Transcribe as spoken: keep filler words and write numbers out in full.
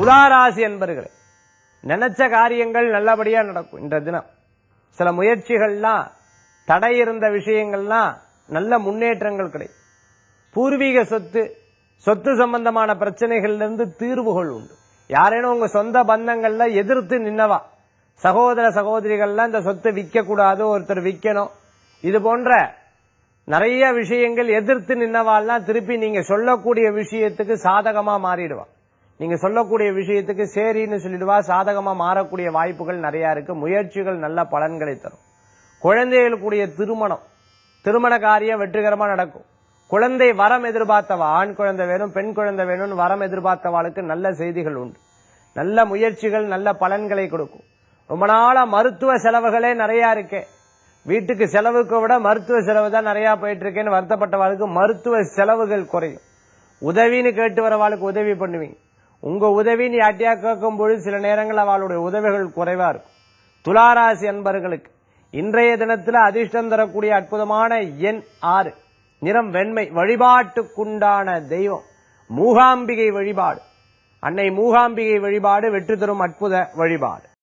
துளாராசி என்பர்களே, நினைச்ச காரியங்கள் நல்லபடியா நடக்கும். இன்ற தினம் சில முயற்சிகள்லாம் தடை இருந்த விஷயங்கள்லாம் நல்ல முன்னேற்றங்கள் கிடைக்கும். பூர்வீக சொத்து சொத்து சம்பந்தமான பிரச்சனைகள்ல இருந்து தீர்வுகள் உண்டு. யாரேனும் உங்க சொந்த பந்தங்கள்ல எதிர்த்து நின்னவா, சகோதர சகோதரிகள்லாம் இந்த சொத்தை விற்க கூடாது, ஒருத்தர் விற்கணும், இது போன்ற நிறைய விஷயங்கள் எதிர்த்து நின்னவாள்லாம் திருப்பி நீங்க சொல்லக்கூடிய விஷயத்துக்கு சாதகமா மாறிடுவா. நீங்க சொல்லக்கூடிய விஷயத்துக்கு சரின்னு சொல்லிடுவா. சாதகமா மாறக்கூடிய வாய்ப்புகள் நிறைய இருக்கு. முயற்சிகள் நல்ல பலன்களை தரும். குழந்தைகளுக்குடைய திருமணம் திருமண காரியம் வெற்றிகரமா நடக்கும். குழந்தை வரம் எதிர்பார்த்தவா, ஆண் குழந்தை வேணும் பெண் குழந்தை வேணும்னு வரம் எதிர்பார்த்தவாளுக்கு நல்ல செய்திகள் உண்டு. நல்ல முயற்சிகள் நல்ல பலன்களை கொடுக்கும். ரொம்ப நாளா மருத்துவ செலவுகளே நிறைய இருக்கு, வீட்டுக்கு செலவுக்கு விட மருத்துவ செலவு தான் நிறைய போயிட்டு இருக்கேன்னு வருத்தப்பட்டவாளுக்கு மருத்துவ செலவுகள் குறையும். உதவின்னு கேட்டு வரவாளுக்கு உதவி பண்ணுவீங்க. உங்க உதவின்னு யாட்டியா கேட்கும் பொழுது சில நேரங்கள் அவளுடைய உதவிகள் குறைவா இருக்கும். துளாராசி அன்பர்களுக்கு இன்றைய தினத்துல அதிர்ஷ்டம் தரக்கூடிய அற்புதமான எண் ஆறு, நிறம் வெண்மை. வழிபாட்டுக்குண்டான தெய்வம் மூகாம்பிகை வழிபாடு. அன்னை மூகாம்பிகை வழிபாடு வெற்றி தரும் அற்புத வழிபாடு.